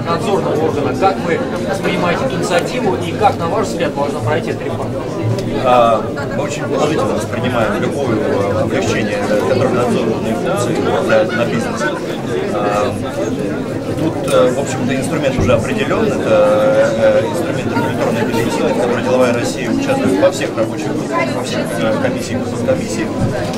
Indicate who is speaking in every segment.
Speaker 1: надзорного органа. Как вы воспринимаете эту инициативу и как, на ваш взгляд, можно пройти эту реформу?
Speaker 2: Мы очень положительно воспринимаем любое облегчение контрольно-надзорной функции на бизнес. Тут, в общем-то, инструмент уже определен. Это инструмент регуляторной гильотины, в которой деловая Россия участвует во всех рабочих группах, во всех комиссиях и подкомиссиях.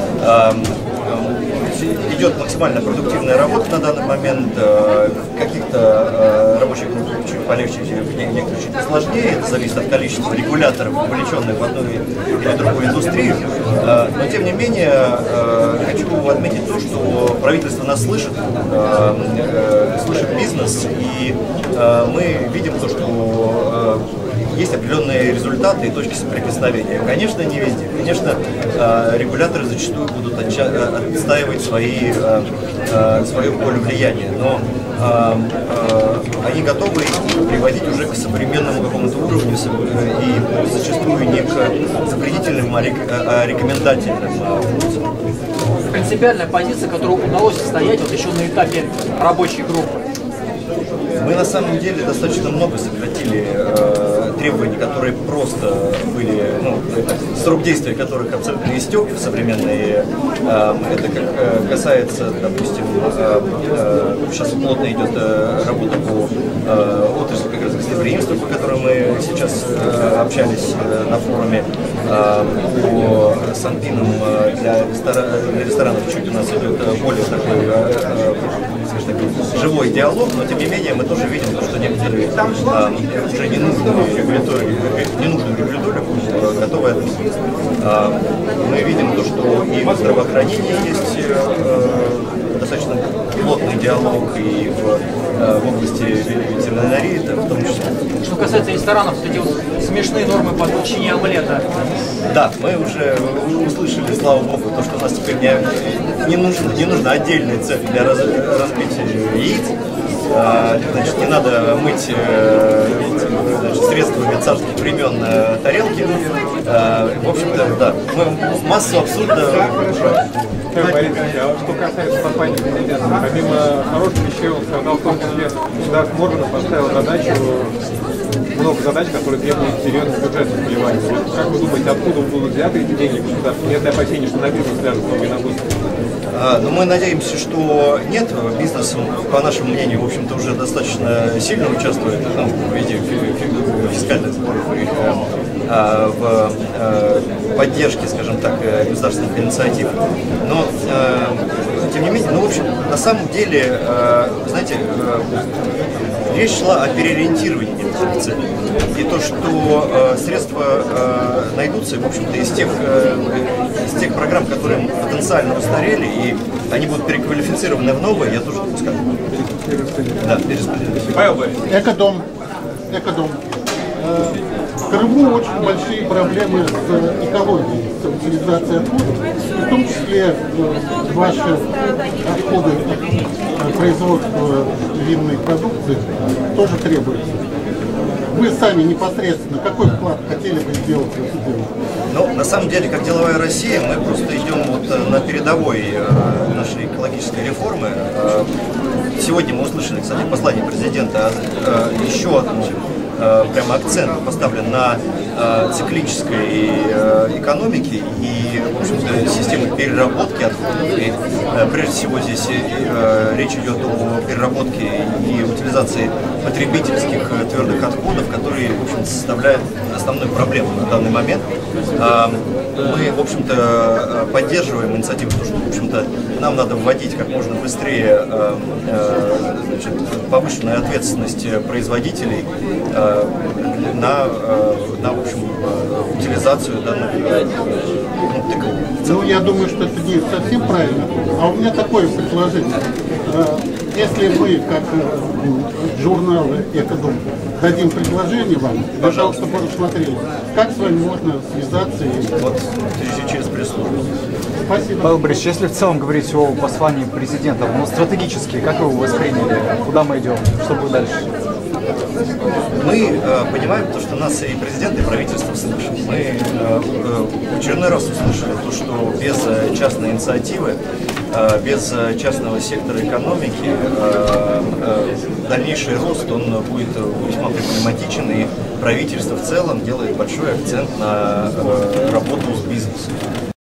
Speaker 2: Идет максимально продуктивная работа на данный момент. В каких-то рабочих группах чуть полегче, в некоторых чуть посложнее. Это зависит от количества регуляторов, вовлеченных в одну или другую индустрию. Но, тем не менее, хочу отметить то, что правительство нас слышит, слышит бизнес, и мы видим то, что есть определенные результаты и точки соприкосновения. Конечно, не везде. Конечно, регуляторы зачастую будут отстаивать свое поле влияния, но они готовы приводить уже к современному какому-то уровню и зачастую не к запретительным, а рекомендательным функциям.
Speaker 1: Принципиальная позиция, которую удалось состоять вот еще на этапе рабочей группы.
Speaker 2: Мы на самом деле достаточно много сократили требований, которые просто были, срок действия которых абсолютно истек в современные. Это как касается, допустим, сейчас плотно идет работа по отрасли как раз гостеприимства, по которой мы сейчас общались на форуме, по санпинам для ресторанов чуть у нас идет более такой, скажем так, живой диалог, но тем не менее мы тоже видим, что некоторые уже ненужную регуляторику готовы отменить. Мы видим то, что и в здравоохранении есть достаточно плотный диалог, и в области ветеринарии, в том числе.
Speaker 1: Что касается ресторанов, вот эти вот смешные нормы по толщине омлета.
Speaker 2: Да, мы уже услышали, слава богу, то, что у нас теперь не нужно отдельный цех для разбития яиц. Значит, не надо мыть средствами царских времен тарелки. В общем-то, да, мы массу абсурда.
Speaker 3: Что касается компании президента, помимо хороших вещей, он сказал в том числе, что Морган поставил задачу, много задач, которые требуют серьезных бюджетных вливаний. Вот как вы думаете, откуда будут взяты эти деньги государства? Нет ли опасений, что на бизнес ляжут многие нагрузки?
Speaker 2: Но мы надеемся, что нет. Бизнес, по нашему мнению, в общем-то, уже достаточно сильно участвует в виде фискальных сборов и в поддержке, скажем так, государственных инициатив. Но, тем не менее, в общем, на самом деле, знаете, речь шла о переориентировании некоторых целей. И то, что средства найдутся, в общем-то, из тех программ, которые потенциально устарели, и они будут переквалифицированы в новые, я тоже допускаю. Да, перераспределение.
Speaker 4: Экодом. В Крыму очень большие проблемы с экологией, с утилизацией отходов, в том числе ваши отходы производства винной продукции тоже требуются. Вы сами непосредственно какой вклад хотели бы сделать в это дело?
Speaker 2: Ну, на самом деле, как деловая Россия, мы просто идем вот на передовой нашей экологической реформы. Сегодня мы услышали, кстати, послание президента, еще одну прямо акцент поставлен на циклической экономике и, в общем-то, системы переработки отходов. И, прежде всего, здесь речь идет о переработке и утилизации потребительских твердых отходов, которые, в общем, составляют основную проблему на данный момент. Мы, в общем-то, поддерживаем инициативу, потому что, в общем-то, нам надо вводить как можно быстрее повышенную ответственность производителей на в общем, утилизацию данных тыков.
Speaker 4: Ну, я думаю, что это не совсем правильно. А у меня такое предложение. Если мы, как журнал «Экодом», дадим предложение вам, пожалуйста, посмотрели, как с вами можно связаться и...
Speaker 2: Вот, через пресс-службу.
Speaker 4: Спасибо.
Speaker 5: Павел Борисович, если в целом говорить о послании президента, но стратегически, как вы его восприняли? Куда мы идем? Что будет дальше?
Speaker 2: Мы понимаем то, что нас и президент, и правительство слышат. Мы в очередной раз услышали то, что без частной инициативы без частного сектора экономики дальнейший рост он будет весьма проблематичен, и правительство в целом делает большой акцент на работу с бизнесом.